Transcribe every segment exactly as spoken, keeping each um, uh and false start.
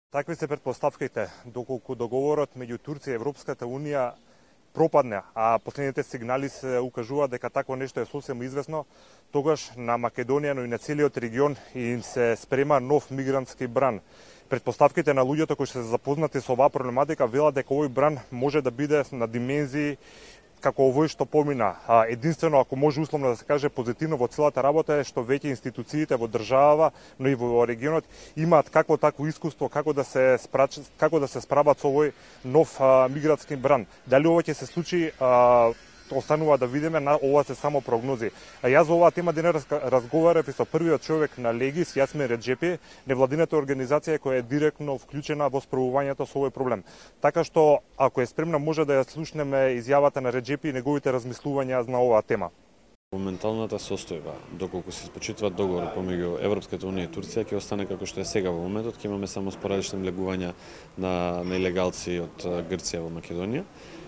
Такви се претпоставките, доколку договорот меѓу Турција и Европската Унија пропадне, а последните сигнали се укажуваат дека такво нешто е сосема известно, тогаш на Македонија, но и на целиот регион им се спрема нов мигрантски бран. Претпоставките на луѓето кои се запознати со оваа проблематика велат дека овој бран може да биде на димензии како овој што помина. А, единствено, ако може условно да се каже позитивно во целата работа е што веќе институциите во државава, но и во регионот имаат какво такво искуство како да се спрач... како да се справат со овој нов а, мигрантски бран. Дали ова ќе се случи, а, останува да видиме, на ова се само прогнози. А јас за оваа тема денес разговарав и со првиот човек на Легис, Јасмин Реджепи, невладината организација која е директно вклучена во справувањето со овој проблем. Така што, ако е спремна, може да ја слушнеме изјавата на Реджепи и неговите размислувања на оваа тема. Моменталната состојба, доколку се испочитува договор помеѓу Европската Унија и Турција, ќе остане како што е сега во моментот, ќе имаме само спорадични влегувања на, на илегалци од Грција во Македонија,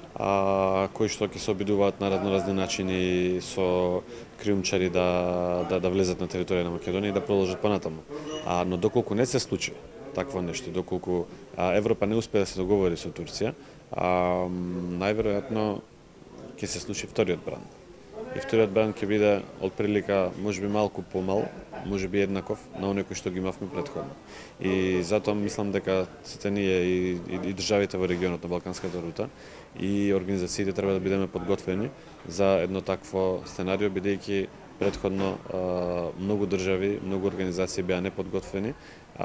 а, кои што ќе се обидуваат на разноразни начини со криумчари да, да, да влезат на територија на Македонија и да продолжат понатаму. А, но доколку не се случи такво нешто, доколку а, Европа не успее да се договори со Турција, а, најверојатно ќе се случи вториот бран. И вториот бран ќе биде отприлика можеби малку помал, можеби еднаков на оној кој што ги имавме претходно. И затоа мислам дека сите ние и, и, и државите во регионот на Балканската рута и организациите треба да бидеме подготвени за едно такво сценарио, бидејќи претходно а, многу држави, многу организации беа неподготвени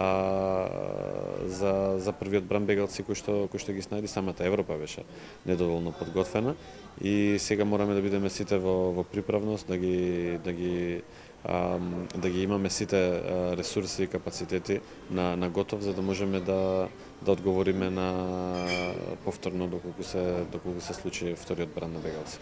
а, за, за првиот бран бегалци кој што, кој што ги снајди. Самата Европа беше недоволно подготвена и сега мораме да бидеме сите во, во приправност, да ги, да ги а, да ги имаме сите ресурси и капацитети на, на готов, за да можеме да, да одговориме на повторно доколку се, доколку се случи вториот бран на бегалци.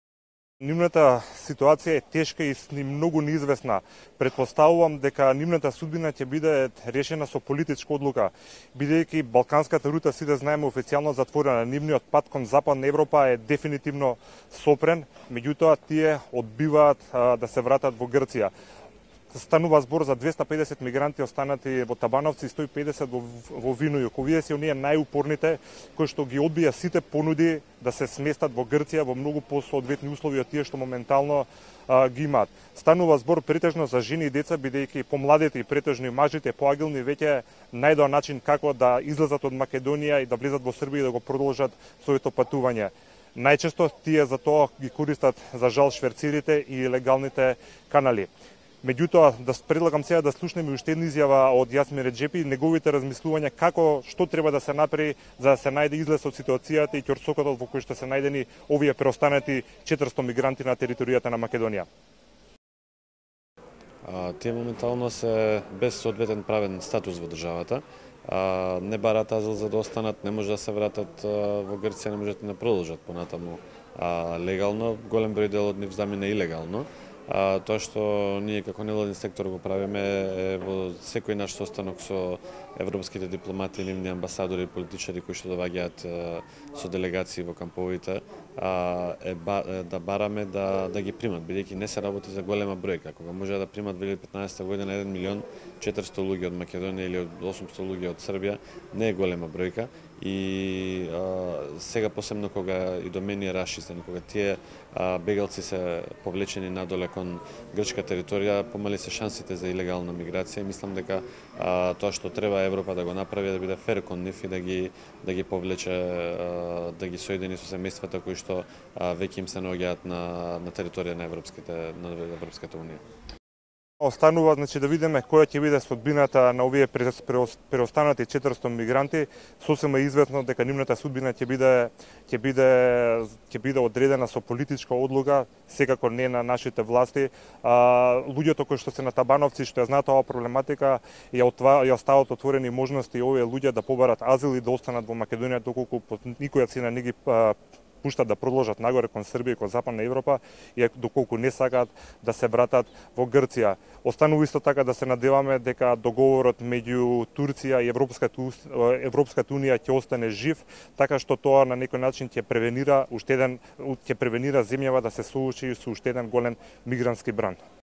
Нивната ситуација е тешка и многу неизвестна. Предпоставувам дека нивната судбина ќе биде решена со политичка одлука, бидејќи Балканската рута, сите знаеме, официјално затворена. Нивниот пат кон Западна Европа е дефинитивно сопрен, меѓутоа тие одбиваат а, да се вратат во Грција. Станува збор за двеста и педесет мигранти останати во Табановци и сто и педесет во, во Винојук. Овие се оние најупорните кои што ги одбија сите понуди да се сместат во Грција во многу посоодветни услови од тие што моментално а, ги имаат. Станува збор претежно за жени и деца, бидејќи помладите и претежно и мажите поагилни веќе најдоа начин како да излезат од Македонија и да влезат во Србија и да го продолжат своето патување. Најчесто тие за тоа ги користат за жал шверцирите и легалните канали. Меѓутоа, да предлагам сега да слушнеме уште една изјава од Јасмин Реджепи, неговите размислувања како, што треба да се направи за да се најде излез од ситуацијата и ќорсокотот во кој што се најдени овие преостанати четиристо мигранти на територијата на Македонија. А, тие моментално се без соодветен правен статус во државата. А, не бараат азил за да останат, не може да се вратат а, во Грција, не можат да продолжат понатаму а, легално, голем број дел од нив замина илегално. А, тоа што ние како невладин сектор го правиме е во секој наш состанок со европските дипломати, нивни амбасадори, политичари кои што доаѓаат со делегации во камповите, а, е, ба, е да бараме да, да ги примат, бидејќи не се работи за голема бројка. Кога може да примат две илјади и петнаесетта година еден милион четиристо луѓе од Македонија или од осумсто луѓе од Србија, не е голема бројка. И а, сега посебно кога и до мене е расширен, кога тие а, бегалци се повлечени надоле кон грчка територија, помали се шансите за илегална миграција. Мислам дека а, тоа што треба Европа да го направи е да биде фер кон нив и да ги да ги повлече, а, да ги соедини со семејствата кои што а, веќе им се наоѓаат на на територија на европските на Европската Унија. Останува, значи, да видиме која ќе биде судбината на овие преостанати четиристо мигранти. Сосема известно дека нивната судбина ќе биде ќе биде ќе биде одредена со политичка одлука, секако не на нашите власти. А, луѓето кои што се на Табановци, што ја знаат оваа проблематика, ја отва, ја остават отворени можности овие луѓе да побарат азил и да останат во Македонија доколку под никоја цена не ги а, пуштат да продолжат нагоре кон Србија и кон Западна Европа, и доколку не сакаат да се вратат во Грција. Останува исто така да се надеваме дека договорот меѓу Турција и Европската, Европската Унија ќе остане жив, така што тоа на некој начин ќе превенира уште еден ќе превенира земјава да се соочи со уште еден голем мигрантски бран.